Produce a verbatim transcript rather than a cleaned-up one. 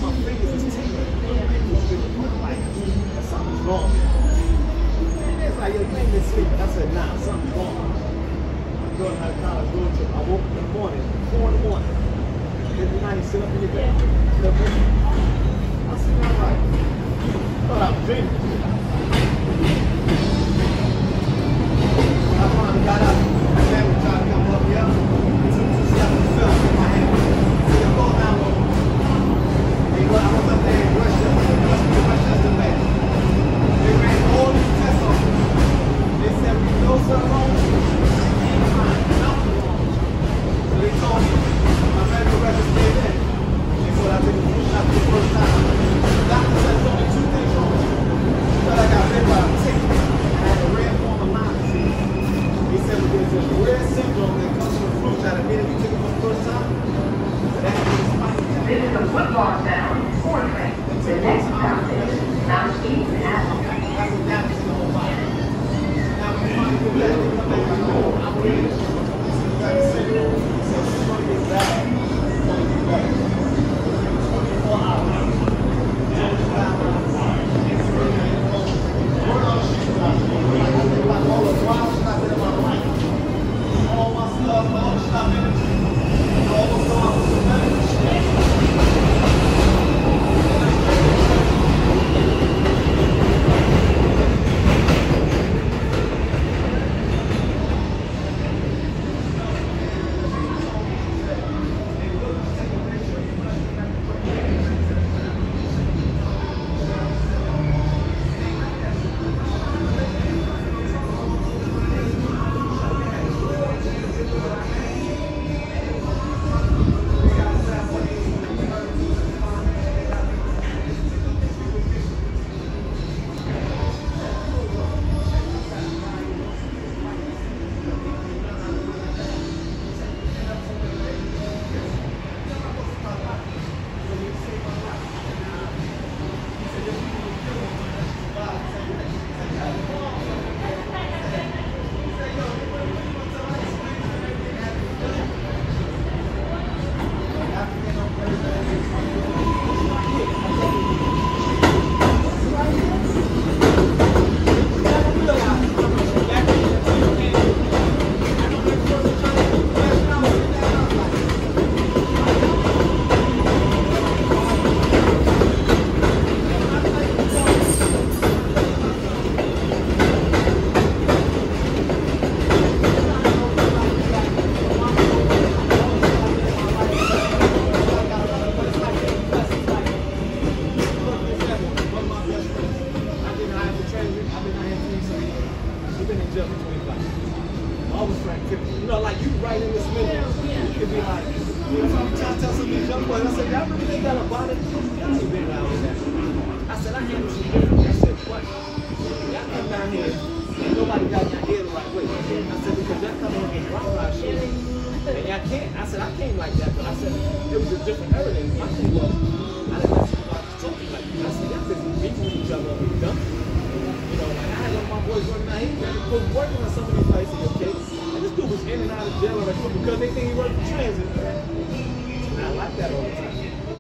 my fingers is tingling. I'm like, something's wrong. It's like, yo, you ain't been sleeping. I said, nah, something's wrong. My daughter had a college road trip. I woke up in the morning, four in the morning. Every night you sit up in your bed. I said, all right. I thought I was dreaming. I finally got up. My family tried to come up here. Took two steps and fell in my hand. I said, go down low. Hey, well, I was up there in Westchester. Westchester, man. They ran all these tests on me. They said, we know something wrong. Ain't fine. Nothing wrong. So they told me, my medical records stayed in. They said, I took a flu shot for the first time. The doctor said, there's only two things wrong with you. He thought I got bit by a tick. I had a rare form of Lyme disease. He said, well, there's a rare syndrome that comes from a flu shot. Immediately you took it for the first time. That is spike. This is the Woodlawn down, four train. The next stop is Mount East Avenue. That's what damage the whole body. Now, when you finally get back, they come back and go, I'm ready. This is that syndrome. He said, it's going to get bad. It's going to get better. twenty-four hours. twenty-five hours. It's really good. One of those shit that I think about all the wild stuff I did in my life. All my stuff, all the stuff in it. All the stuff was the medical shit. You know, like you right in this middle. You could be like, you know, I'm trying to tell some of these young boys, I said, y'all really think that about it? Y'all ain't been around with that. I said, I handle some different. I said, what? Y'all come down here and nobody got your head the right way. I said, because y'all come on with rock ride shit. And y'all can't. I said, I came like that, but I said, it was a different era than my thing was. I didn't have somebody talking like that. I said, y'all busy beating each other up and dumb. You know, like I had one of my boys running out here, he was working on some of these places, okay? This dude was in and out of jail on a because they think he worked for transit. And I like that all the time.